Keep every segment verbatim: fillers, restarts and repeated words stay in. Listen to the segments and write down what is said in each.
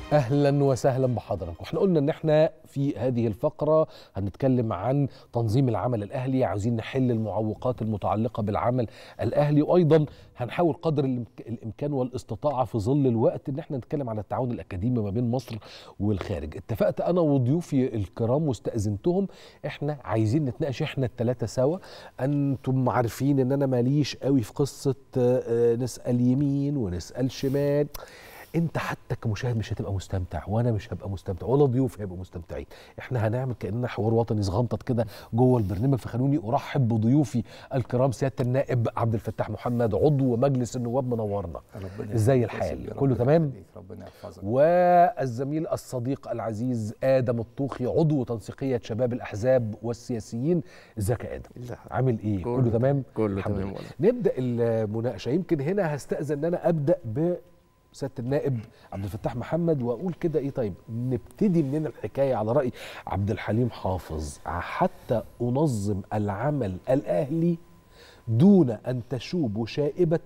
اهلا وسهلا بحضرتك. واحنا قلنا ان احنا في هذه الفقره هنتكلم عن تنظيم العمل الاهلي، عاوزين نحل المعوقات المتعلقه بالعمل الاهلي، وايضا هنحاول قدر الامكان والاستطاعه في ظل الوقت ان احنا نتكلم على التعاون الاكاديمي ما بين مصر والخارج. اتفقت انا وضيوفي الكرام واستاذنتهم احنا عايزين نتناقش احنا الثلاثه سوا. انتم عارفين ان انا ماليش قوي في قصه نسال يمين ونسال شمال. انت حتى كمشاهد مش هتبقى مستمتع، وانا مش هبقى مستمتع، ولا ضيوف هيبقوا مستمتعين. احنا هنعمل كاننا حوار وطني صغنطط كده جوه البرنامج. فخلوني ارحب بضيوفي الكرام. سياده النائب عبد الفتاح محمد عضو مجلس النواب منورنا. ازاي الحال؟ كله تمام؟ ربنا يحفظك. والزميل الصديق العزيز ادم الطوخي عضو تنسيقيه شباب الاحزاب والسياسيين. ازيك يا ادم؟ عامل ايه؟ كله, كله تمام؟ كله تمام. نبدا المناقشه. يمكن هنا هستاذن ان انا ابدا ب سيادة النائب عبد الفتاح محمد واقول كده ايه. طيب نبتدي منين الحكايه على راي عبد الحليم حافظ؟ حتى انظم العمل الاهلي دون ان تشوب شائبه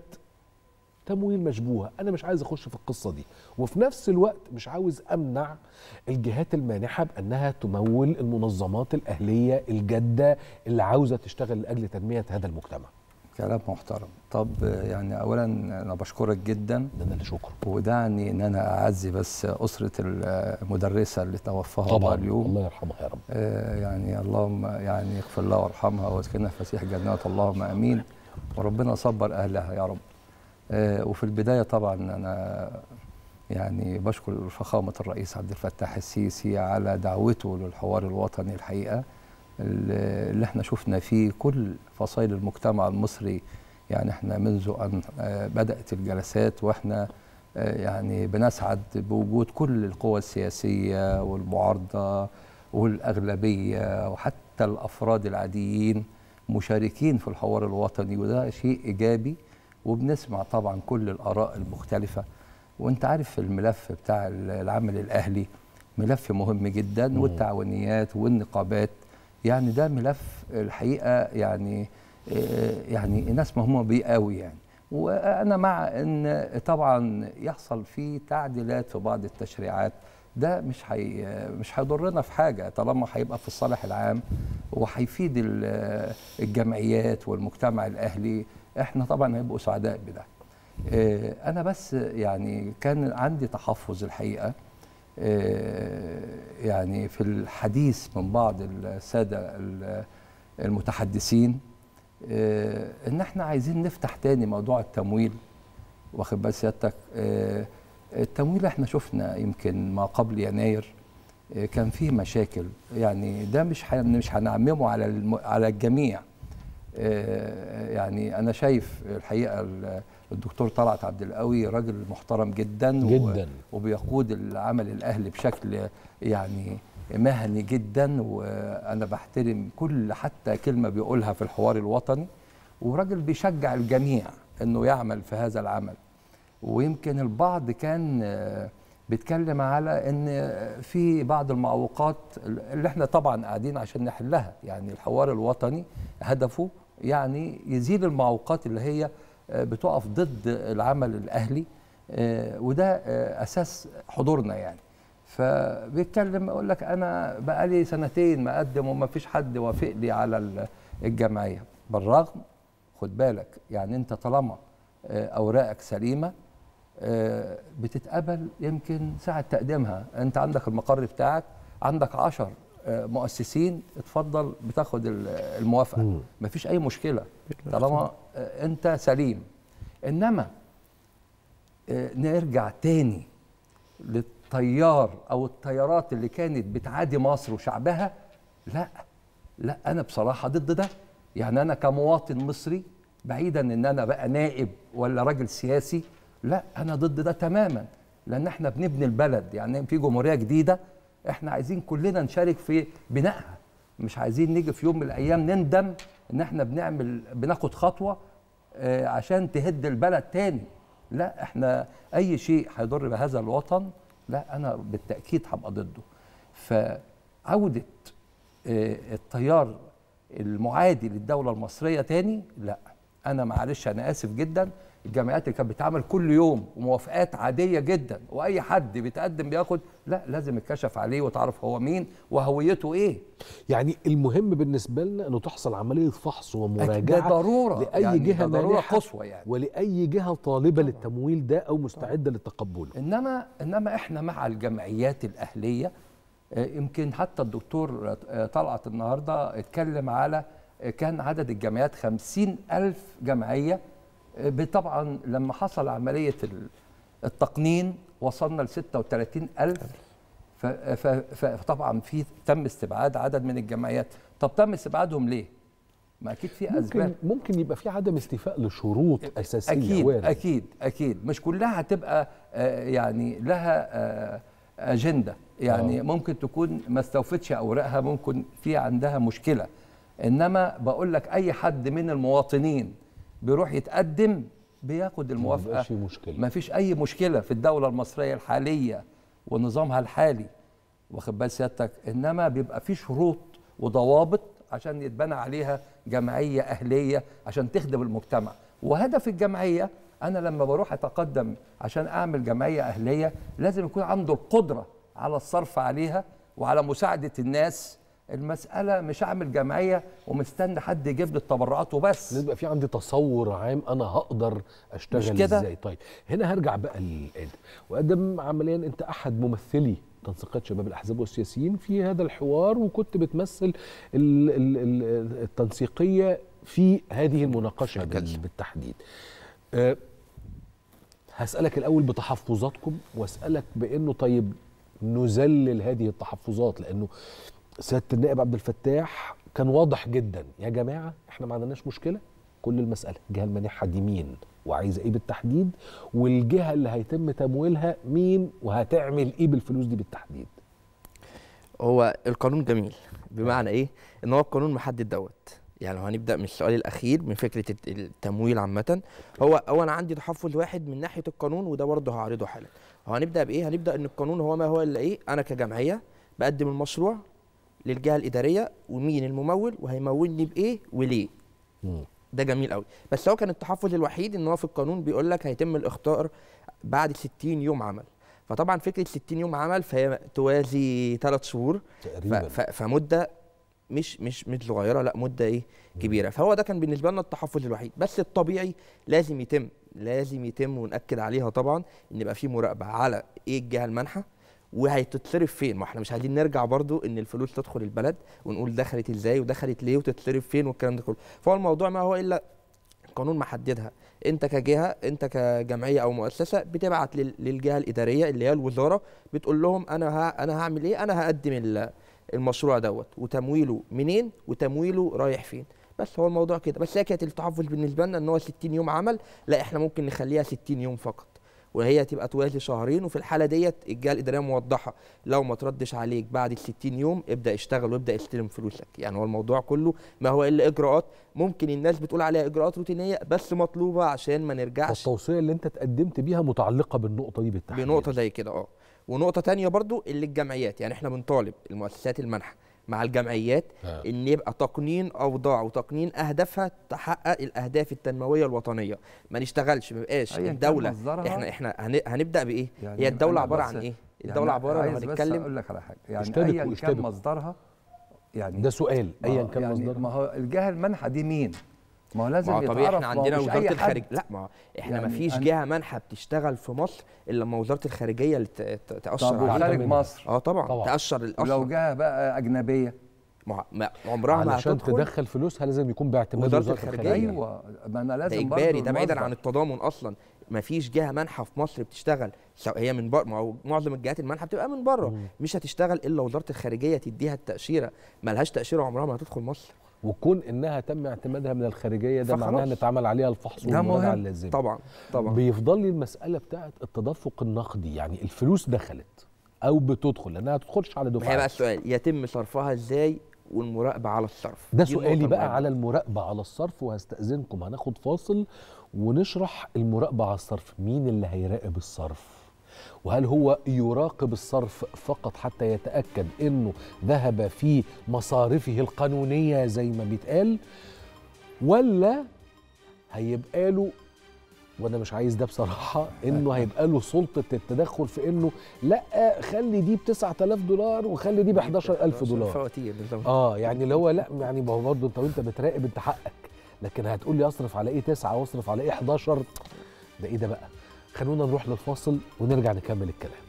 تمويل مشبوهه. انا مش عايز اخش في القصه دي، وفي نفس الوقت مش عاوز امنع الجهات المانحه بانها تمول المنظمات الاهليه الجاده اللي عاوزه تشتغل لاجل تنميه هذا المجتمع. كلام محترم. طب يعني اولا انا بشكرك جدا. ده انا اللي شكرا. ودعني ان انا اعزي بس اسره المدرسه اللي توفاها طبعا اليوم. الله يرحمها يا رب. آه يعني اللهم يعني اغفر لها وارحمها واسكنها فسيح جنات، اللهم امين. وربنا صبر اهلها يا رب. آه وفي البدايه طبعا انا يعني بشكر فخامه الرئيس عبد الفتاح السيسي على دعوته للحوار الوطني. الحقيقه اللي احنا شفنا فيه كل فصائل المجتمع المصري، يعني احنا منذ ان بدأت الجلسات واحنا يعني بنسعد بوجود كل القوى السياسية والمعارضة والأغلبية وحتى الأفراد العاديين مشاركين في الحوار الوطني، وده شيء إيجابي. وبنسمع طبعا كل الآراء المختلفة. وانت عارف الملف بتاع العمل الأهلي ملف مهم جدا، والتعاونيات والنقابات يعني ده ملف الحقيقه يعني يعني الناس مهمه بيه قوي يعني. وانا مع ان طبعا يحصل فيه تعديلات في بعض التشريعات، ده مش حي مش هيضرنا في حاجه طالما هيبقى في الصالح العام وهيفيد الجمعيات والمجتمع الاهلي. احنا طبعا هنبقوا سعداء بده. انا بس يعني كان عندي تحفظ الحقيقه يعني في الحديث من بعض السادة المتحدثين ان احنا عايزين نفتح تاني موضوع التمويل. واخد بال سيادتك؟ التمويل احنا شفنا يمكن ما قبل يناير كان فيه مشاكل، يعني ده مش مش هنعممه على على الجميع. يعني انا شايف الحقيقه الدكتور طلعت عبد القوي راجل محترم جدا جدا وبيقود العمل الاهلي بشكل يعني مهني جدا، وانا بحترم كل حتى كلمه بيقولها في الحوار الوطني، وراجل بيشجع الجميع انه يعمل في هذا العمل. ويمكن البعض كان بيتكلم على ان في بعض المعوقات اللي احنا طبعا قاعدين عشان نحلها. يعني الحوار الوطني هدفه يعني يزيل المعوقات اللي هي بتقف ضد العمل الأهلي، وده أساس حضورنا يعني. فبيتكلم يقول لك أنا بقالي سنتين مقدم وما فيش حد وافق لي على الجمعية. بالرغم خد بالك يعني أنت طالما أوراقك سليمة بتتقبل يمكن ساعة تقديمها. أنت عندك المقر بتاعك، عندك عشر مؤسسين، اتفضل بتاخد الموافقه، مفيش اي مشكله طالما انت سليم. انما نرجع تاني للتيار او التيارات اللي كانت بتعادي مصر وشعبها، لا لا انا بصراحه ضد ده. يعني انا كمواطن مصري بعيدا ان انا بقى نائب ولا راجل سياسي، لا انا ضد ده تماما. لان احنا بنبني البلد، يعني في جمهوريه جديده احنا عايزين كلنا نشارك في بنائها. مش عايزين نيجي في يوم من الايام نندم ان احنا بنعمل بناخد خطوه آه عشان تهد البلد تاني. لا احنا اي شيء هيضر بهذا الوطن لا انا بالتاكيد هبقى ضده. فعوده آه التيار المعادي للدوله المصريه تاني لا. انا معلش انا اسف جدا، الجمعيات اللي كانت بتعمل كل يوم وموافقات عاديه جدا واي حد بيتقدم بياخد، لا لازم يتكشف عليه وتعرف هو مين وهويته ايه. يعني المهم بالنسبه لنا انه تحصل عمليه فحص ومراجعه ده ضروره لاي يعني جهه ده ضروره مانحة قصوى يعني، ولاي جهه طالبه للتمويل ده او مستعده لتقبله. انما انما احنا مع الجمعيات الاهليه. يمكن حتى الدكتور طلعت النهارده اتكلم على كان عدد الجمعيات خمسين ألف جمعيه، طبعا لما حصل عمليه التقنين وصلنا ل ستة وثلاثين ألف، فطبعا في تم استبعاد عدد من الجمعيات. طب تم استبعادهم ليه؟ ما اكيد في اسباب. ممكن ممكن يبقى في عدم استيفاء لشروط اساسيه. اكيد وارد. اكيد اكيد مش كلها هتبقى يعني لها اجنده، يعني أوه. ممكن تكون ما استوفتش اوراقها، ممكن في عندها مشكله. انما بقول لك اي حد من المواطنين بيروح يتقدم بياخد الموافقه، ما فيش مشكله، ما فيش اي مشكله في الدوله المصريه الحاليه ونظامها الحالي، واخد بال سيادتك. انما بيبقى في شروط وضوابط عشان يتبنى عليها جمعيه اهليه عشان تخدم المجتمع. وهدف الجمعيه، انا لما بروح اتقدم عشان اعمل جمعيه اهليه لازم يكون عنده القدره على الصرف عليها وعلى مساعده الناس. المساله مش اعمل جمعيه ومستني حد يجيب لي التبرعات وبس، لازم يبقى في عندي تصور عام انا هقدر اشتغل ازاي. طيب هنا هرجع بقى لادم، وادم عمليا انت احد ممثلي تنسيقات شباب الاحزاب والسياسيين في هذا الحوار، وكنت بتمثل التنسيقيه في هذه المناقشه بالتحديد. أه هسالك الاول بتحفظاتكم، واسالك بانه طيب نذلل هذه التحفظات، لانه سياده النائب عبد الفتاح كان واضح جدا، يا جماعه احنا ما عندناش مشكله، كل المساله الجهه المانحه دي مين وعايزه ايه بالتحديد، والجهه اللي هيتم تمويلها مين وهتعمل ايه بالفلوس دي بالتحديد. هو القانون جميل، بمعنى ايه؟ ان هو القانون محدد دوت. يعني لو هنبدا من السؤال الاخير من فكره التمويل عامه، هو هو انا عندي تحفظ واحد من ناحيه القانون، وده برضه هعرضه حالا. هو هنبدا بايه؟ هنبدا ان القانون هو ما هو الا ايه؟ انا كجمعيه بقدم المشروع للجهه الاداريه ومين الممول وهيمولني بايه وليه. م. ده جميل قوي. بس هو كان التحفظ الوحيد ان هو في القانون بيقول لك هيتم الاخطار بعد ستين يوم عمل. فطبعا فكره ستين يوم عمل فهي توازي ثلاث شهور تقريبا، فمده مش مش مش صغيره، لا مده ايه كبيره. فهو ده كان بالنسبه لنا التحفظ الوحيد. بس الطبيعي لازم يتم لازم يتم ونأكد عليها طبعا ان يبقى في مراقبه على ايه الجهه المانحه وهيتتصرف فين. ما احنا مش عايزين نرجع برضو ان الفلوس تدخل البلد ونقول دخلت ازاي ودخلت ليه وتتصرف فين والكلام ده كله. فهو الموضوع ما هو الا قانون محددها. انت كجهه، انت كجمعيه او مؤسسه بتبعت للجهه الاداريه اللي هي الوزاره، بتقول لهم انا ها انا هعمل ايه، انا هقدم المشروع دوت وتمويله منين وتمويله رايح فين. بس هو الموضوع كده. بس هي كانت التحفظ بالنسبه لنا ان هو ستين يوم عمل، لا احنا ممكن نخليها ستين يوم فقط، وهي تبقى توازي شهرين. وفي الحاله ديت الجهه الاداريه موضحه لو ما تردش عليك بعد ال ستين يوم ابدا اشتغل وابدا استلم فلوسك. يعني هو الموضوع كله ما هو الا اجراءات ممكن الناس بتقول عليها اجراءات روتينيه بس مطلوبه عشان ما نرجعش. التوصيه اللي انت تقدمت بيها متعلقه بالنقطه دي بالتحديد. بنقطه زي كده اه. ونقطه ثانيه برضو اللي الجمعيات، يعني احنا بنطالب المؤسسات المانحه مع الجمعيات آه. ان يبقى تقنين اوضاع وتقنين اهدافها تحقق الاهداف التنمويه الوطنيه. ما نشتغلش ما يبقاش الدوله احنا احنا هنبدا بايه؟ يعني هي الدوله عباره عن ايه؟ الدوله يعني عباره عن هنتكلم اقول لك على حاجه، يعني ايا كان مصدرها، يعني ده سؤال ايا كان يعني مصدرها. ما هو الجهه المانحه دي مين؟ ما هو لازم يتعرف. طبيعي احنا عندنا وزاره الخارجيه، لا ما احنا يعني ما فيش جهه مانحه بتشتغل في مصر الا لما وزاره الخارجيه اللي تاشر على خارج مصر. اه طبعا, طبعا. تاشر الاصل. ولو جهه بقى اجنبيه ما عمرها ما عشان تدخل فلوسها لازم يكون باعتماد وزاره الخارجيه. ايوه ما انا لازم ده اجباري، ده بعيدا عن التضامن اصلا. ما فيش جهه مانحه في مصر بتشتغل هي من بره، معظم الجهات المانحه بتبقى من بره، مش هتشتغل الا وزاره الخارجيه تديها التاشيره. ما لهاش تاشيره عمرها ما هتدخل مصر. وكون انها تم اعتمادها من الخارجيه ده معناه ان اتعمل عليها الفحص والمراجعه اللازمه. طبعا طبعا. بيفضل لي المساله بتاعه التدفق النقدي، يعني الفلوس دخلت او بتدخل لانها تدخلش على دفعات. هي بقى السؤال يتم صرفها ازاي والمراقبه على الصرف. ده سؤالي بقى على المراقبه على الصرف، وهستأذنكم هناخد فاصل ونشرح المراقبه على الصرف. مين اللي هيراقب الصرف؟ وهل هو يراقب الصرف فقط حتى يتأكد انه ذهب في مصارفه القانونيه زي ما بيتقال، ولا هيبقى له، وانا مش عايز ده بصراحه، انه هيبقى له سلطه التدخل في انه لا خلي دي ب تسعة آلاف دولار وخلي دي ب حداشر ألف دولار. فواتير بالظبط. اه يعني اللي هو لا يعني ما هو برضه انت وانت بتراقب انت حقك، لكن هتقول لي اصرف على ايه تسعة واصرف على ايه حداشر، ده ايه ده بقى؟ خلونا نروح للفاصل ونرجع نكمل الكلام.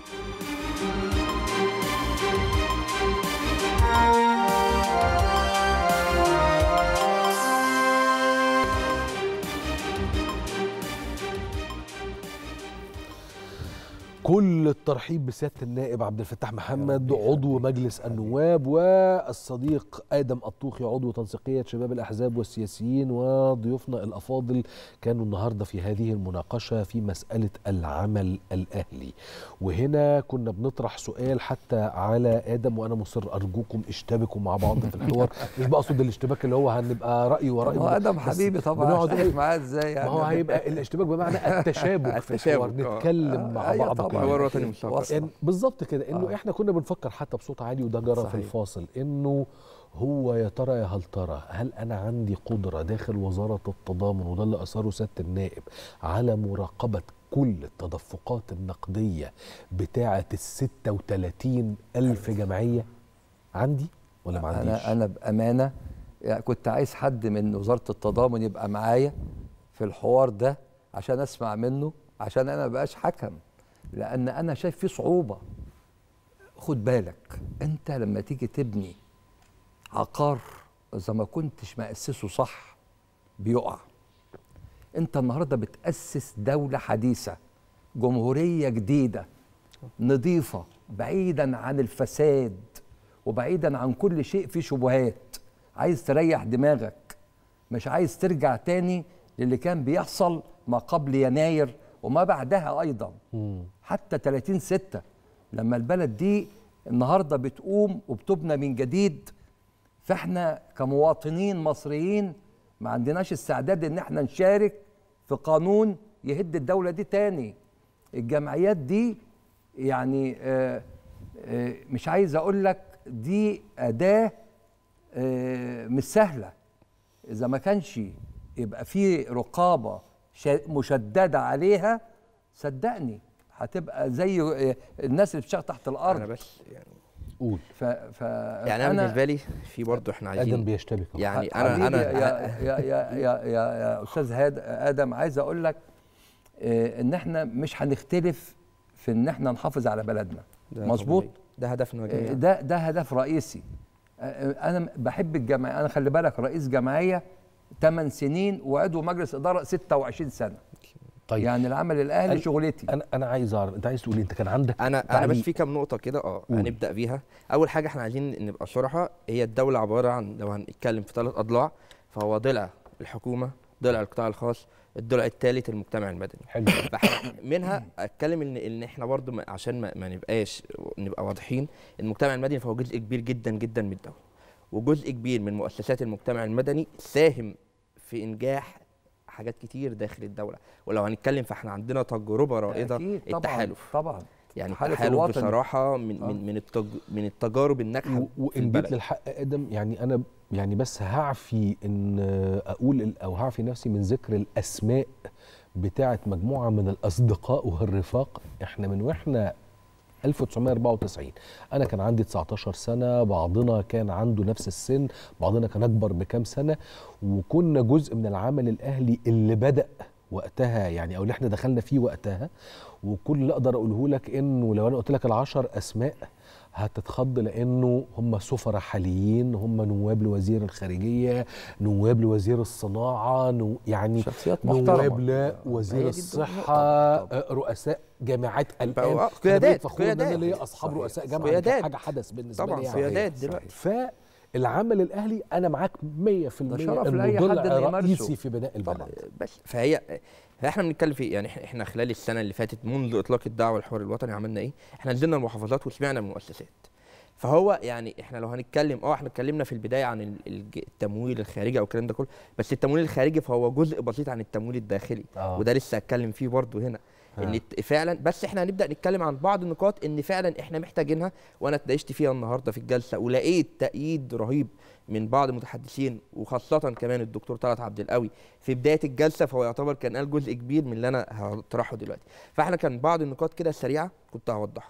كل الترحيب بسيادة النائب عبد الفتاح محمد عضو مجلس النواب، والصديق آدم الطوخي عضو تنسيقية شباب الأحزاب والسياسيين، وضيوفنا الأفاضل كانوا النهاردة في هذه المناقشة في مسألة العمل الأهلي. وهنا كنا بنطرح سؤال حتى على آدم، وأنا مصر أرجوكم اشتبكوا مع بعض في الحوار، مش بقصد الاشتباك اللي هو هنبقى رأي ورأي، هو آدم حبيبي طبعا اشتبك معاه ازاي يعني؟ ما هو هيبقى الاشتباك بمعنى التشابك في الحوار، نتكلم مع بعض حوار وطني مشترك. يعني بالظبط كده، انه آه. احنا كنا بنفكر حتى بصوت عالي وده جرى صحيح. في الفاصل انه هو يا ترى يا هل ترى هل انا عندي قدره داخل وزاره التضامن، وده اللي اثاره سياده النائب، على مراقبه كل التدفقات النقديه بتاعه ال ستة وثلاثين ألف جمعيه عندي ولا ما عنديش؟ انا انا بامانه يعني كنت عايز حد من وزاره التضامن يبقى معايا في الحوار ده عشان اسمع منه، عشان انا ما بقاش حكم، لأن أنا شايف فيه صعوبة. خد بالك أنت لما تيجي تبني عقار إذا ما كنتش مأسسه صح بيقع. أنت النهاردة بتأسس دولة حديثة، جمهورية جديدة نظيفة بعيدا عن الفساد وبعيدا عن كل شيء فيه شبهات، عايز تريح دماغك، مش عايز ترجع تاني للي كان بيحصل ما قبل يناير وما بعدها أيضا. مم. حتى ثلاثين ستة لما البلد دي النهاردة بتقوم وبتبنى من جديد، فاحنا كمواطنين مصريين ما عندناش استعداد ان احنا نشارك في قانون يهد الدولة دي تاني. الجمعيات دي يعني آآ آآ مش عايز اقول لك دي أداة مش سهلة، إذا ما كانش يبقى في رقابة مشددة عليها صدقني هتبقى زي الناس اللي بتشتغل تحت الارض. انا بس يعني قول ف, ف يعني انا بالنسبه لي في برضه احنا عايزين ادم بيشتبك يعني انا انا يا يا يا يا, يا, يا استاذ ادم عايز اقول لك اه ان احنا مش هنختلف في ان احنا نحافظ على بلدنا، مظبوط؟ ده هدفنا جميعا، ده ده هدف رئيسي. انا بحب الجمعيه، انا خلي بالك رئيس جمعيه ثمان سنين وعضو مجلس اداره ستة وعشرين سنه. طيب يعني العمل الاهلي شغلتي. انا انا عايز اعرف انت عايز تقول انت كان عندك انا تعليق. انا بس في كام نقطه كده اه هنبدا بيها. اول حاجه احنا عايزين نبقى صراحه، هي الدوله عباره عن، لو هنتكلم في ثلاث اضلاع، فهو ضلع الحكومه، ضلع القطاع الخاص، الضلع الثالث المجتمع المدني. حلو. منها اتكلم ان ان احنا برضو عشان ما, ما نبقاش نبقى واضحين، المجتمع المدني فهو جزء كبير جدا جدا من الدوله، وجزء كبير من مؤسسات المجتمع المدني ساهم في انجاح حاجات كتير داخل الدوله. ولو هنتكلم فاحنا عندنا تجربه رائده، التحالف طبعا يعني التحالف بصراحه من آه. من من التج... من التجارب الناجحه. وان جيت للحق ادم يعني انا يعني بس هعفي ان اقول او هعفي نفسي من ذكر الاسماء بتاعه مجموعه من الاصدقاء والرفاق. احنا من واحنا ألف وتسعمائة وأربعة وتسعين انا كان عندي تسعتاشر سنه، بعضنا كان عنده نفس السن، بعضنا كان اكبر بكام سنه، وكنا جزء من العمل الاهلي اللي بدا وقتها يعني او اللي احنا دخلنا فيه وقتها. وكل اللي اقدر اقوله لك انه لو انا قلت لك العشر اسماء هتتخض، لانه هم سفراء حاليين، هم نواب لوزير الخارجيه، نواب لوزير الصناعه، نو يعني شخصيات محترمه، نواب لوزير الصحه، رؤساء جامعات الان، قيادات قيادات اللي هي اصحاب رؤساء جامعه، حاجه حدث بالنسبه طبعا لي طبعا قيادات دلوقتي. فالعمل الاهلي انا معاك مية في المية شرف لاي حد رئيسي في بناء البلد. بس فهي فاحنا بنتكلم في يعني احنا خلال السنه اللي فاتت منذ اطلاق الدعوه الحوار الوطني عملنا ايه؟ احنا نزلنا المحافظات وسمعنا من المؤسسات. فهو يعني احنا لو هنتكلم اه احنا اتكلمنا في البدايه عن التمويل الخارجي او الكلام ده كله، بس التمويل الخارجي فهو جزء بسيط عن التمويل الداخلي. آه. وده لسه هتكلم فيه برضه هنا. ان فعلا، بس احنا هنبدا نتكلم عن بعض النقاط ان فعلا احنا محتاجينها، وانا اتناقشت فيها النهارده في الجلسه ولقيت تأييد رهيب من بعض المتحدثين، وخاصه كمان الدكتور طلعت عبد القوي في بدايه الجلسه، فهو يعتبر كان قال جزء كبير من اللي انا هطرحه دلوقتي. فاحنا كان بعض النقاط كده سريعه كنت هوضحها.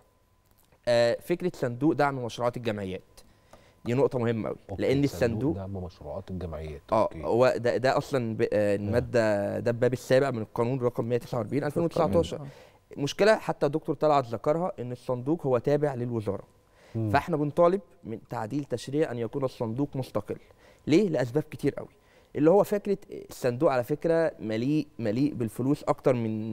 آه فكره صندوق دعم مشروعات الجمعيات دي نقطة مهمة أوي، لأن الصندوق دعم مشروعات الجمعيات اه هو ده ده أصلا المادة ده الباب السابع من القانون رقم مئة وتسعة وأربعين ألفين وتسعتاشر. مشكلة حتى الدكتور طلعت ذكرها إن الصندوق هو تابع للوزارة، مم. فاحنا بنطالب من تعديل تشريع أن يكون الصندوق مستقل. ليه؟ لأسباب كتير قوي، اللي هو فكرة الصندوق على فكرة مليء مليء بالفلوس أكتر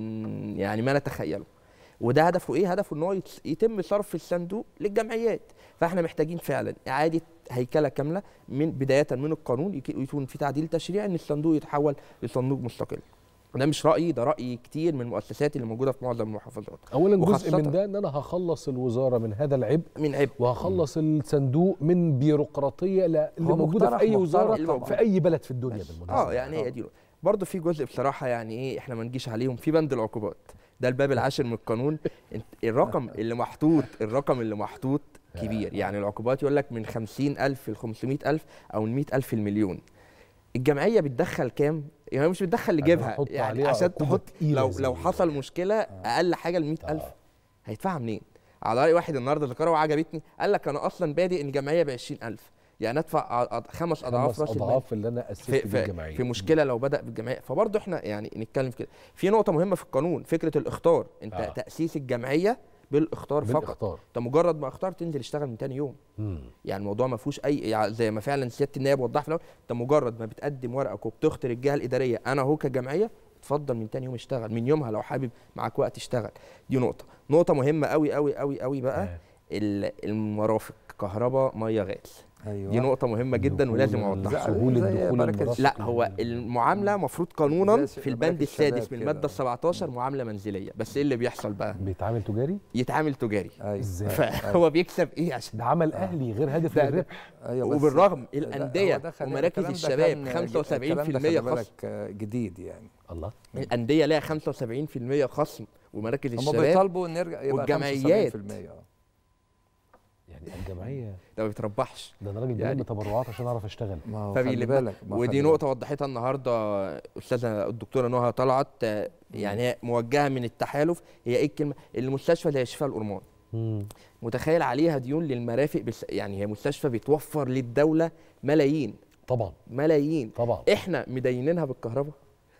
من يعني ما نتخيله، وده هدفه ايه؟ هدفه ان هو يتم صرف الصندوق للجمعيات. فاحنا محتاجين فعلا اعاده هيكله كامله من بدايه من القانون، يكون في تعديل تشريعي ان الصندوق يتحول لصندوق مستقل. ده مش رايي، ده راي كتير من المؤسسات اللي موجوده في معظم المحافظات. اولا جزء من ده ان انا هخلص الوزاره من هذا العبء من عبء، وهخلص الصندوق من بيروقراطيه اللي موجوده في اي وزاره في اي بلد في الدنيا بالمناسبه. اه يعني هي دي برضه في جزء بصراحه يعني ايه احنا ما نجيش عليهم في بند العقوبات، ده الباب العاشر من القانون. الرقم اللي محطوط الرقم اللي محطوط كبير، يعني العقوبات يقول لك من خمسين ألف ل خمسمئة ألف او من مئة ألف المليون. الجمعيه بتدخل كام؟ يعني مش بتدخل لجيبها، يعني عشان تحط لو لو حصل مشكله اقل حاجه ل مئة ألف هيدفعها منين؟ على راي واحد النهارده ذكرها وعجبتني، قال لك انا اصلا بادئ الجمعيه ب عشرين ألف، يعني ادفع خمس اضعاف راس اضعاف اللي انا اسست بيه الجمعيه في مشكله لو بدا بالجمعيه. فبرضه احنا يعني نتكلم في كده. في نقطه مهمه في القانون، فكره الاخطار، انت آه. تاسيس الجمعيه بالاخطار فقط، انت مجرد ما اختار تنزل اشتغل من تاني يوم. مم. يعني الموضوع ما فيهوش اي يعني زي ما فعلا سياده النائب وضح في الاول، انت مجرد ما بتقدم ورقك وبتخطر الجهه الاداريه انا اهو كجمعيه، اتفضل من تاني يوم اشتغل، من يومها لو حابب معاك وقت اشتغل. دي نقطه نقطه مهمه قوي قوي قوي قوي بقى. آه. المرافق، كهرباء، ميه، غاز. أيوة. دي نقطة مهمة جدا ولازم اوضحها. سهولة دخول المرافق. لا هو المعاملة مفروض قانونا في البند السادس من المادة السبعتاشر معاملة منزلية، بس ايه اللي بيحصل بقى؟ بيتعامل تجاري؟ يتعامل تجاري. ازاي؟ فهو بيكسب ايه عشان ده عمل اهلي غير هدف الربح. أيوة وبالرغم الأندية ومراكز الشباب خمسة وسبعين في المئة خصم جديد يعني. الله. الأندية لها خمسة وسبعين في المئة خصم ومراكز الشباب. هم بيطالبوا نرجع يبقى والجمعيات يعني الجمعيه ده ما بيتربحش، ده انا راجل بلم يعني تبرعات عشان اعرف اشتغل. فخلي بالك، ودي نقطه وضحتها النهارده استاذه الدكتوره نهى طلعت، يعني هي موجهه من التحالف. هي ايه الكلمه؟ المستشفى اللي هي شفاء الأورمان، متخيل عليها ديون للمرافق، بس يعني هي مستشفى بتوفر للدوله ملايين، طبعا ملايين طبعا، احنا مدينينها بالكهرباء.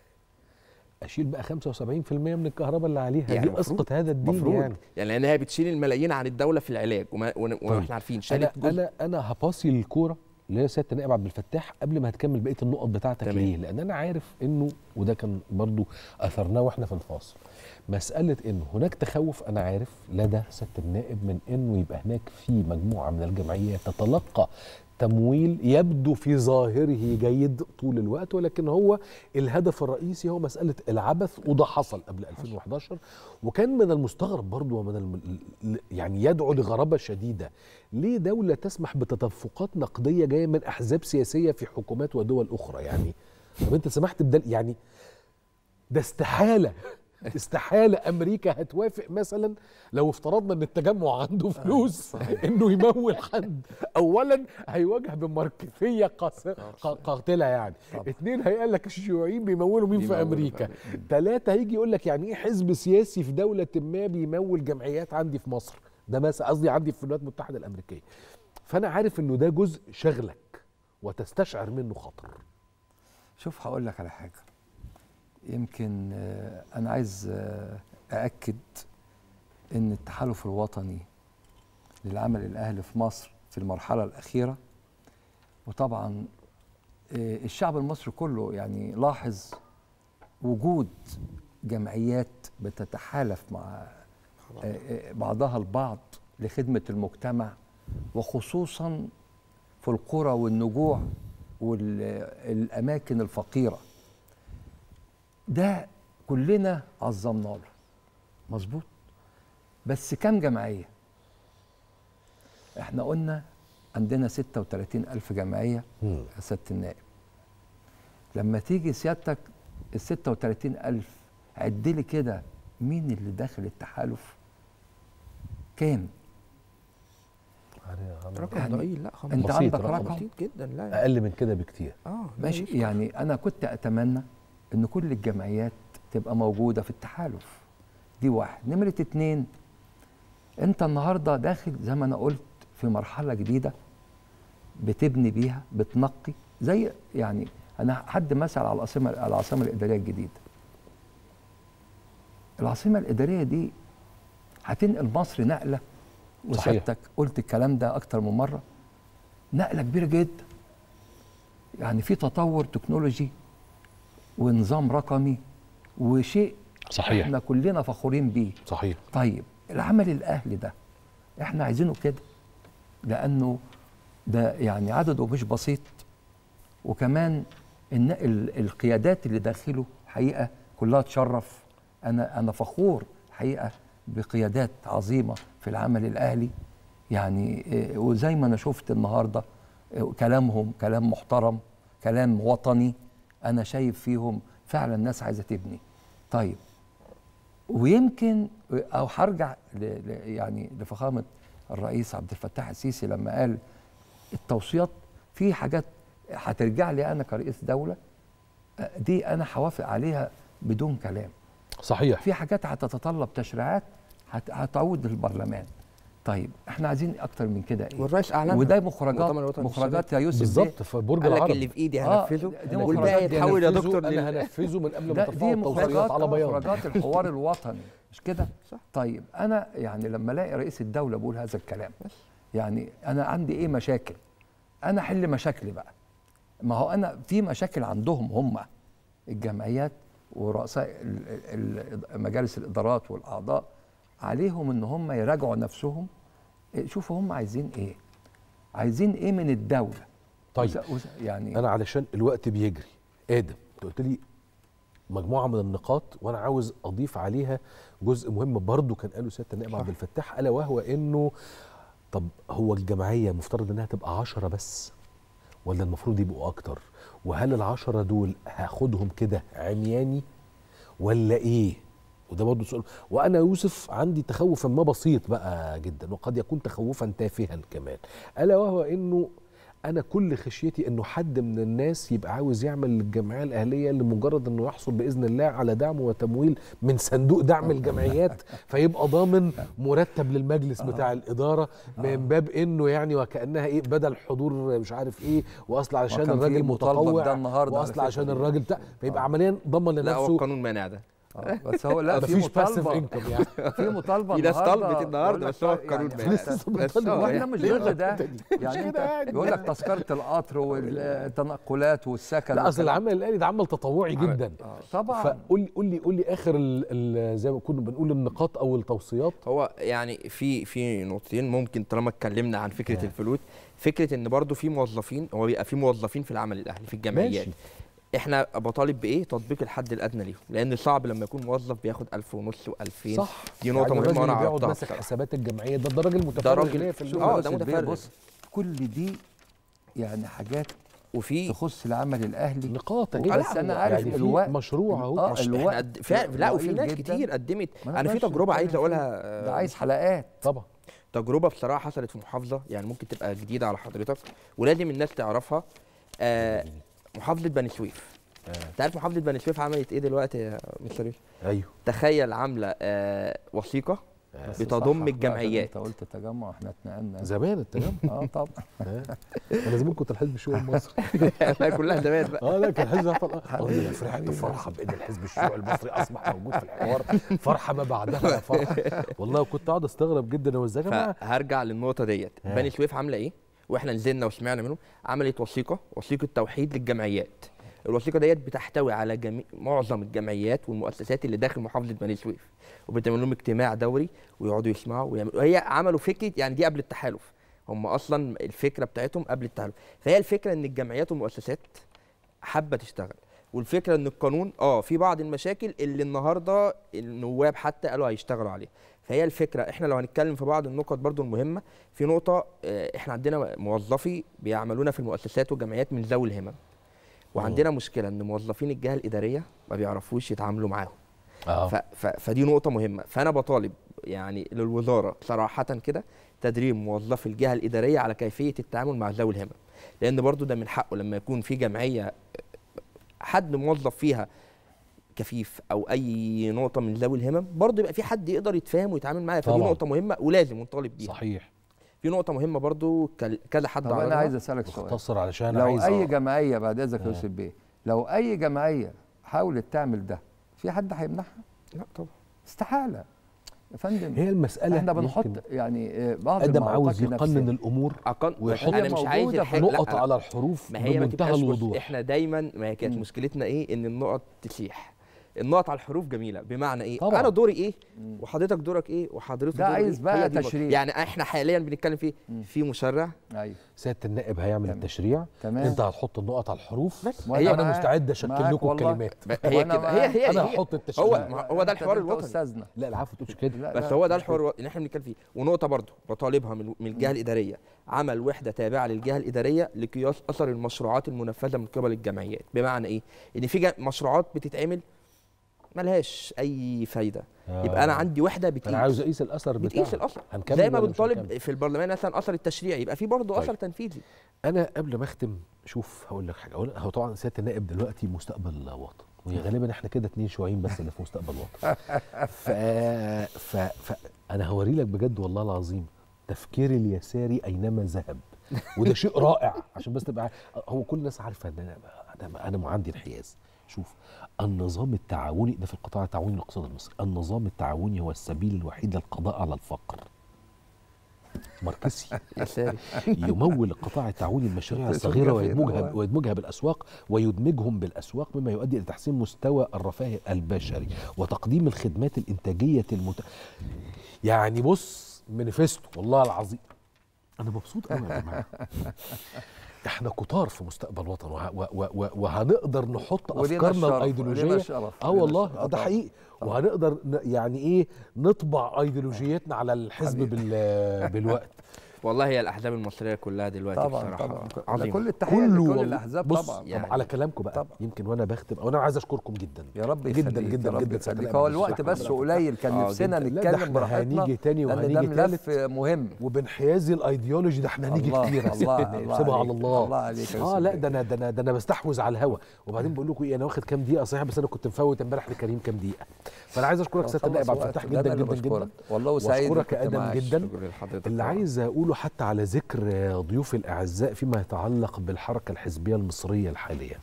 اشيل بقى خمسة وسبعين في المئة من الكهرباء اللي عليها، يعني دي اسقط هذا الدين مفروض. يعني يعني لان هي بتشيل الملايين عن الدوله في العلاج، واحنا طيب. عارفين شالت انا انا انا هباصي الكوره لسياده النائب عبد الفتاح قبل ما هتكمل بقيه النقط بتاعتك. تمام. ليه؟ لان انا عارف انه وده كان برضو اثرناه واحنا في الفاصل، مساله انه هناك تخوف انا عارف لدى سياده النائب من انه يبقى هناك في مجموعه من الجمعيات تتلقى تمويل يبدو في ظاهره جيد طول الوقت، ولكن هو الهدف الرئيسي هو مسألة العبث، وده حصل قبل ألفين وإحدى عشر. وكان من المستغرب برضو ومن الم... يعني يدعو لغرابة شديدة، ليه دولة تسمح بتدفقات نقدية جاية من أحزاب سياسية في حكومات ودول أخرى؟ يعني طب أنت سمحت بدل يعني ده استحالة استحالة أمريكا هتوافق مثلا لو افترضنا ان التجمع عنده فلوس انه يمول حد. اولا هيواجه بماركسية قاتلة يعني، اثنين هيقول لك الشيوعيين بيمولوا مين في امريكا، ثلاثة هيجي يقول لك يعني ايه حزب سياسي في دولة ما بيمول جمعيات عندي في مصر، ده مثلا قصدي عندي في الولايات المتحدة الامريكية. فانا عارف انه ده جزء شغلك وتستشعر منه خطر. شوف هقول لك على حاجة، يمكن أنا عايز أأكد إن التحالف الوطني للعمل الأهلي في مصر في المرحلة الأخيرة، وطبعا الشعب المصري كله يعني لاحظ وجود جمعيات بتتحالف مع بعضها البعض لخدمة المجتمع، وخصوصا في القرى والنجوع والأماكن الفقيرة. ده كلنا عظمنا له، مظبوط. بس كم جمعية؟ احنا قلنا عندنا ستة وثلاثين ألف جمعية يا سيادة النائب. لما تيجي سيادتك ال ستة وثلاثين ألف عد لي كده مين اللي داخل التحالف كام؟ رقم يعني ضئيل. لا انت بسيط، عندك رقم رقم بسيط جدا. لا يعني. اقل من كده بكتير. اه ماشي. يعني انا كنت اتمنى ان كل الجمعيات تبقى موجوده في التحالف. دي واحد. نمره اتنين، انت النهارده داخل زي ما انا قلت في مرحله جديده بتبني بيها، بتنقي. زي يعني انا حد مثل على العاصمه العاصمه الاداريه الجديده. العاصمه الاداريه دي هتنقل مصر نقله، وسيادتك قلت الكلام ده اكتر من مره، نقله كبيره جدا. يعني في تطور تكنولوجي ونظام رقمي وشيء صحيح. احنا كلنا فخورين بيه. صحيح. طيب العمل الاهلي ده احنا عايزينه كده، لانه ده يعني عدده مش بسيط، وكمان ان القيادات اللي داخله حقيقه كلها تشرف. انا انا فخور حقيقه بقيادات عظيمه في العمل الاهلي. يعني وزي ما انا شفت النهارده كلامهم كلام محترم، كلام وطني. انا شايف فيهم فعلا ناس عايزه تبني. طيب ويمكن او هرجع يعني لفخامه الرئيس عبد الفتاح السيسي لما قال التوصيات في حاجات هترجع لي انا كرئيس دوله، دي انا هوافق عليها بدون كلام. صحيح. في حاجات هتتطلب تشريعات هتعود للبرلمان. طيب احنا عايزين اكتر من كده ايه؟ والرئيس اعلنها، وده مخرجات مخرجات يا يوسف بالظبط في برج قال لك العرب. اللي في ايدي آه، هنفذه دي والباقي يتحول يا دكتور انا لل- هنفذه من قبل ما ده ترفعوا دي التوصيات مخرجات على بياض. مخرجات الحوار الوطني، مش كده؟ صح. طيب انا يعني لما الاقي رئيس الدوله بيقول هذا الكلام، يعني انا عندي ايه مشاكل؟ انا احل مشاكلي بقى. ما هو انا في مشاكل عندهم هم الجمعيات ورؤساء ال- ال- مجالس الادارات والاعضاء، عليهم ان هم يراجعوا نفسهم، شوفوا هم عايزين ايه، عايزين ايه من الدوله. طيب وس- وس- يعني انا علشان الوقت بيجري، ادم انت قلت لي مجموعه من النقاط وانا عاوز اضيف عليها جزء مهم برضو كان قاله سياده النائب عبد الفتاح، الا وهو انه طب هو الجمعيه مفترض انها تبقى عشرة بس ولا المفروض يبقوا اكتر؟ وهل العشرة دول هاخدهم كده عمياني ولا ايه؟ وده برضه سؤال. وانا يوسف عندي تخوفا ما بسيط بقى جدا، وقد يكون تخوفا تافها كمان، الا وهو انه انا كل خشيتي انه حد من الناس يبقى عاوز يعمل الجمعيه الاهليه لمجرد انه يحصل باذن الله على دعم وتمويل من صندوق دعم الجمعيات، فيبقى ضامن مرتب للمجلس بتاع الاداره من باب انه يعني وكانها ايه بدل حضور مش عارف ايه، واصل علشان وكان في الراجل مطالبة متطوع ده النهاردة على واصل فكرة. عشان الراجل بتاع، فيبقى عمليا ضمن لا هو لنفسه. القانون مانع ده. آه، بس هو لا في مفيش passive مطالبه income يعني. في مطالبه في ناس النهارده طلبت النهارده يقول لك بس هو طيب القانون يعني مانع. لسه بس بطلب. هو واحنا يعني مش ليه ضد ده. الغلطة دي؟ يعني مش انت كده يعني. بيقول لك تذكره القطر والتنقلات والسكن لا اصل والكلام. العمل الآلي ده عمل تطوعي جدا. آه، طبعا فقول لي قول لي قول لي اخر ال ال زي ما كنا بنقول النقاط او التوصيات. هو يعني في في نقطتين ممكن طالما اتكلمنا عن فكره آه. الفلوس، فكره ان برضو في موظفين، هو بيبقى في موظفين في العمل الاهلي في الجمعيات. ماشي. احنا بطالب بايه؟ تطبيق الحد الادنى ليهم، لان صعب لما يكون موظف بياخد ألف ونص وألفين. صح. دي نقطه يعني مهمه الراجل وانا اللي بيقعد عرفتها ماسك بصراحة. حسابات الجمعيه ده ده راجل ده متفرغ راجل- ليه في شوف المية. اه يا ده أستاذ بيه، متفرغ. بص كل دي يعني حاجات وفي تخص العمل الاهلي. نقاط بس اهي. أنا عارف يعني في الوقت- مشروع اهو. آه، مش احنا الوقت قد... فع... لا وفي قليل ناس جدا. كتير قدمت. ما انا في نقدرش تجربه عايز نتكلم اقولها. فيه. ده عايز حلقات. طبعا. تجربه بصراحه حصلت في محافظه يعني ممكن تبقى جديده على حضرتك ولازم الناس تعرفها. آه محافظه بني سويف. انت عارف محافظه بني سويف عملت ايه دلوقتي يا مستر يوسف؟ ايوه. تخيل عامله آه وثيقه بتضم الجمعيات. انت قلت تجمع احنا اتنقلنا زمان التمام. اه طبعا. انا زمان كنت الحزب الشيوعي المصري. كلها زمان بقى. اه لا كان الحزب احنا فرحت فرحه بان الحزب الشيوعي المصري اصبح موجود في الحوار، فرحه ما بعدها فرحه. والله كنت قاعد استغرب جدا هو ازاي يا جماعه. فهرجع للنقطه ديت. آه. بني سويف عامله ايه؟ واحنا نزلنا وسمعنا منهم، عملت وثيقه وثيقه توحيد للجمعيات. الوثيقه ديت بتحتوي على جميع معظم الجمعيات والمؤسسات اللي داخل محافظه بني سويف، وبتعمل لهم اجتماع دوري ويقعدوا يسمعوا ويعملوا. هي عملوا فكره يعني دي قبل التحالف، هم اصلا الفكره بتاعتهم قبل التحالف. فهي الفكره ان الجمعيات والمؤسسات حابه تشتغل، والفكره ان القانون اه في بعض المشاكل اللي النهارده النواب حتى قالوا هيشتغلوا عليها. فهي الفكره احنا لو هنتكلم في بعض النقط برضو المهمه، في نقطه اه احنا عندنا موظفي بيعملونا في المؤسسات والجمعيات من ذوي الهمم، وعندنا مشكله ان موظفين الجهه الاداريه ما بيعرفوش يتعاملوا معاهم. آه. ف ف فدي نقطه مهمه. فانا بطالب يعني للوزاره صراحه كده تدريب موظفي الجهه الاداريه على كيفيه التعامل مع ذوي الهمم، لان برضو ده من حقه لما يكون في جمعيه حد موظف فيها كفيف او اي نقطه من ذوي الهمم، برضو يبقى في حد يقدر يتفاهم ويتعامل معاه. فدي طبعاً. نقطه مهمه ولازم نطالب بيها. صحيح. في نقطه مهمه برضو كل- كذا حد طب انا عرضها. عايز اسالك سؤال، اختصر علشان لو عايز اي آه. جمعيه بعد اذنك يا آه. يوسف بيه، لو اي جمعيه حاولت تعمل ده في حد هيمنعها؟ لا طبعا. استحاله يا فندم. هي المساله احنا بنحط يمكن يعني آه، بعض ادم المعوقات عاوز يقنن النفسية. الامور أقل... ويحط انا مش عايز موجودة في الحاجة- لا، نقط لا. على الحروف ما هي ما بمنتهى تبقاش بص، الوضوح. احنا دايما ما هي كانت مم. مشكلتنا ايه؟ ان النقط تسيح. النقط على الحروف جميله، بمعنى ايه؟ طبعاً. انا دوري ايه وحضرتك دورك ايه وحضرتك ده دورك عايز إيه؟ بقى هي دي النقطة. تشريع. يعني احنا حاليا بنتكلم في في مشرع. ايوه سياده النائب هيعمل تمام. التشريع، تمام. انت هتحط النقط على الحروف، بس وأنا هي انا معاك- مستعد اشكل معاك لكم والله. الكلمات. هي وأنا كده، هي هي انا هي. هحط التشريع. هو ما هو ده الحوار أنت الوطني. استاذنا. لا العفو تقولش كده. لا، بس لا، هو ده مش الحوار الوطني اللي احنا بنتكلم فيه. ونقطه برضه بطالبها من من الجهه الاداريه، عمل وحده تابعه للجهه الاداريه لقياس اثر المشروعات المنفذه من قبل الجمعيات. بمعنى ايه؟ ان في جا- مشروعات بتتعمل ملهاش اي فايده، آه. يبقى انا عندي وحده انا بتقيس عاوز اقيس الاثر بتاعها. بتقيس الاثر. هنكمل زي ما ولا مش بنطالب هنكمل؟ في البرلمان مثلا اثر التشريع، يبقى في برضه طيب. اثر تنفيذي. انا قبل ما اختم شوف هقول لك حاجه. هو طبعا سياده النائب دلوقتي مستقبل وطن، وهي غالبا احنا كده اتنين شويين بس اللي في مستقبل وطن. ف... ف... ف... انا هوري لك بجد والله العظيم تفكير اليساري اينما ذهب، وده شيء رائع عشان بس تبقى عارف. هو كل الناس عارفه ان انا انا انا عندي انحياز. شوف، النظام التعاوني ده في القطاع التعاوني الاقتصادي المصري، النظام التعاوني هو السبيل الوحيد للقضاء على الفقر. ماركسي يساري. يمول القطاع التعاوني المشاريع الصغيره ويدمجها ويدمجها بالاسواق ويدمجهم بالاسواق مما يؤدي الى تحسين مستوى الرفاه البشري وتقديم الخدمات الانتاجيه المت... يعني بص مانيفستو والله العظيم. انا مبسوط قوي يا جماعه. احنا كتار في مستقبل وطن وه... و... و... وهنقدر نحط افكارنا الايديولوجيه. اه والله ده طبعا. حقيقي. وهنقدر ن... يعني ايه نطبع ايديولوجيتنا على الحزب بال... بالوقت. والله هي الاحزاب المصريه كلها دلوقتي طبعا بصراحه طبعا عظيمه. كل التحيه كله لكل والله. الاحزاب بص طبعا يعني طبعا على كلامكم بقى طبعا. يمكن وانا بختم وانا عايز اشكركم جدا يا رب جدا يخليك، جدا يا رب جدا يخليك. سعادة هو النائب الوقت الدكتور بس أحمد عبد قليل، كان آه، نفسنا لا، ده نتكلم احنا براحتنا هنيجي تاني لان وهنيجي ده ملف تالت. مهم. وبانحيازي الايديولوجي ده احنا هنيجي الله، كتير يا الله، سيادة النائب. الله سيبها عليك، على الله. الله عليك يا اه يوسف لا بيه. ده انا ده انا ده انا بستحوذ على الهوا. وبعدين بقول لكم ايه، انا واخد كام دقيقه صحيح بس انا كنت مفوت امبارح لكريم كام دقيقه. فانا عايز اشكرك سياده النائب عبد الفتاح جدا جدا جدا. والله وسعيد واشكرك إني يا كنت ادم معاك. جدا. شكرا لحضرتك اللي طبعاً. عايز اقوله حتى على ذكر ضيوف الاعزاء فيما يتعلق بالحركه الحزبيه المصريه الحاليه،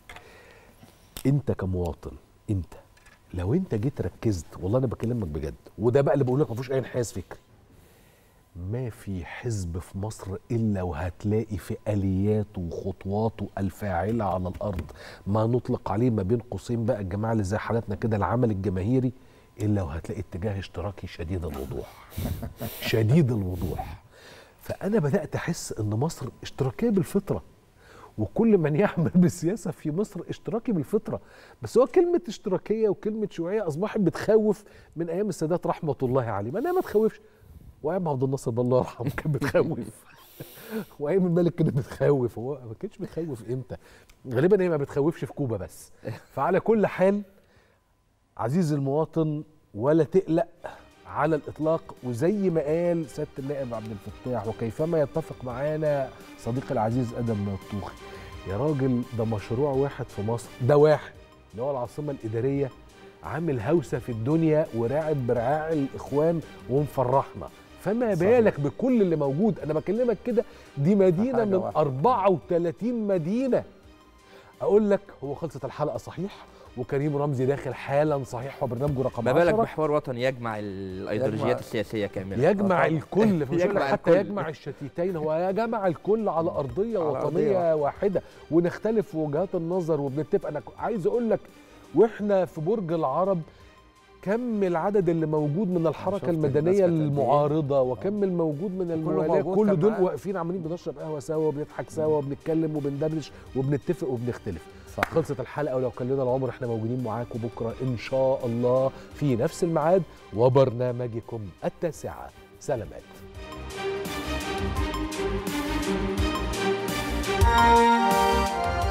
انت كمواطن، انت لو انت جيت ركزت، والله انا بكلمك بجد، وده بقى اللي بقول لك ما فيهوش اي انحياز فكري، ما في حزب في مصر الا وهتلاقي في الياته وخطواته الفاعله على الارض ما نطلق عليه ما بين قوسين بقى الجماعه اللي زي حالتنا كده العمل الجماهيري، الا وهتلاقي اتجاه اشتراكي شديد الوضوح. شديد الوضوح. فانا بدات احس ان مصر اشتراكيه بالفطره، وكل من يعمل بالسياسه في مصر اشتراكي بالفطره. بس هو كلمه اشتراكيه وكلمه شيوعيه اصبحت بتخوف من ايام السادات رحمه الله عليه. ما انا ما تخوفش، وايام عبد الناصر الله يرحمه كان بتخوف وايام الملك كانت بتخوف. هو ما كانتش بتخوف امتى؟ غالبا هي ما بتخوفش في كوبا بس. فعلى كل حال عزيزي المواطن ولا تقلق على الاطلاق، وزي ما قال سياده النائب عبد الفتاح وكيفما يتفق معانا صديقي العزيز ادم الطوخي، يا راجل ده مشروع واحد في مصر، ده واحد اللي هو العاصمه الاداريه عامل هوسه في الدنيا وراعب برعاع الاخوان ومفرحنا، فما بالك بكل اللي موجود. انا بكلمك كده دي مدينه من واحدة. أربعة وثلاثين مدينه. اقول لك هو خلصت الحلقه صحيح، وكريم رمزي داخل حالا صحيح وبرنامجه رقم ما بالك عشرة. بحوار وطني يجمع الايديولوجيات يجمع- السياسيه كامله. يجمع الكل، مش هقول لك يجمع حتى الكل. يجمع الشتيتين، هو يجمع الكل على ارضيه على وطنيه أرضية واحده، ونختلف في وجهات النظر وبنتفق. انا عايز اقول لك واحنا في برج العرب كم العدد اللي موجود من الحركه شفت الناس المدنيه كانت قد إيه؟ المعارضه، وكم الموجود من الموالاه، موجود كل كان دول معاه. واقفين عمالين بنشرب قهوه سوا وبنضحك سوا وبنتكلم وبندردش وبنتفق وبنختلف. صح. خلصت الحلقه، ولو كان لنا العمر احنا موجودين معاكم بكره ان شاء الله في نفس الميعاد وبرنامجكم التاسعه. سلامات.